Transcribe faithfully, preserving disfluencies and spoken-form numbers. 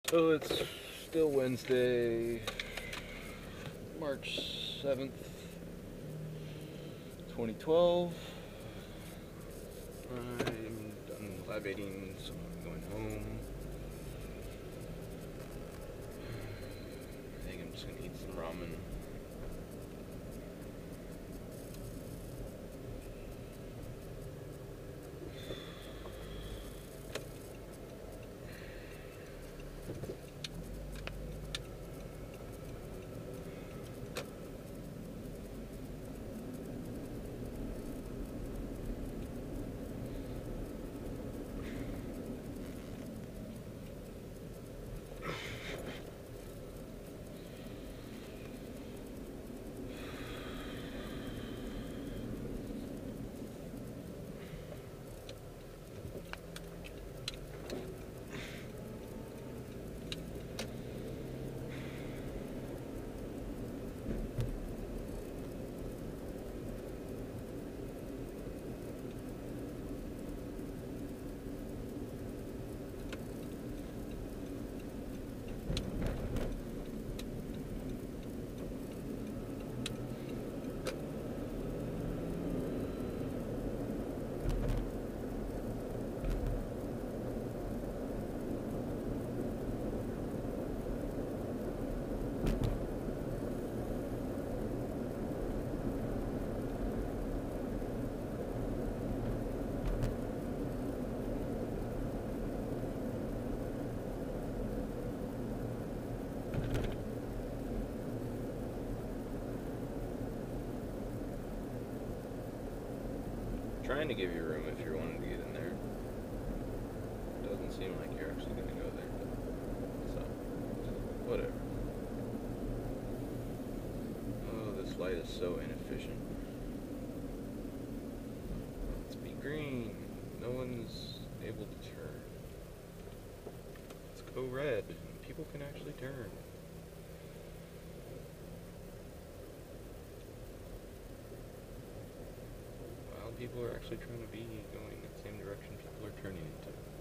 So it's still Wednesday, March seventh, twenty twelve. I'm done libating, so I'm going home. I think I'm just gonna eat some ramen. Trying to give you room if you're wanting to get in there. Doesn't seem like you're actually going to go there. So, whatever. Oh, this light is so inefficient. Let's be green. No one's able to turn. Let's go red. People can actually turn. People are actually trying to be going in the same direction people are turning into.